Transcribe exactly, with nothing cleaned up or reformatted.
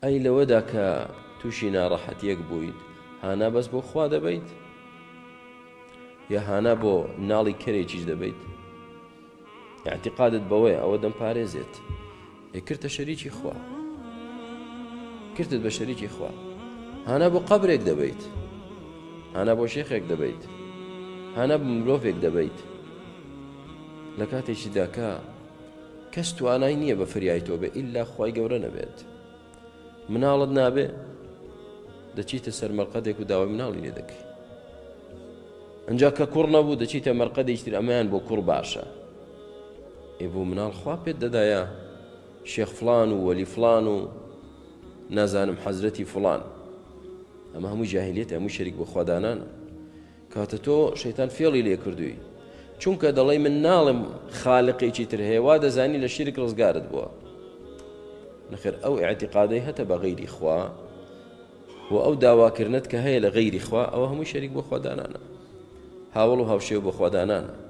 ئەی لەوەدا کە تووشی ناڕەحەتیەک بوویت هانا بەس بۆ خوا دەبیت یا هانا بۆ ناڵی کەرێکیش دەبیت اعتقادت بەوەیە ئەوە دەمپارێزێت کردتە شەریکی خوا کردت بە شەریکی خوا هانا بۆ قەبرێک دەبیت هانا بۆ شێخێک دەبیت هانا بە مرۆڤێک دەبیت لە کاتێکیدا کە کەس توانای نییە بە فریای تۆ بێ ئیلا خوای گەورە نەبێت مناڵت نابێ دەچیتە سەر مەرقەدێک و داوای مناڵی لێ دەکەی ئەنجا کە کوڕ نەبوو دەچیتە مەرقەدێکی تر ئەمەیان بۆ کوڕ باشە ئێ بۆ مناڵ خوا پێت دەدایە شێخ فڵان و وەلی فڵان و نازانم حەزرەتی فڵان ئەمە هەموو جاهیلیەت هەموو شەریک بۆ خوادانانە کاتە تۆ شەیتان فێڵی لێ کردووی چونکە دەڵێ من ناڵم خالقێکی تر هەیە وا دەزانی لە شیرک ڕزگارت بووە نەخێر ئەو اعتقادەی هەتە بە غەیری خوا و ئەو داواکردنت کە هەیە لە غەیری خوا ئەوە هەموو شەریک بۆ خوادانانە هاوڵ و هاوشێو بۆ خوادانانە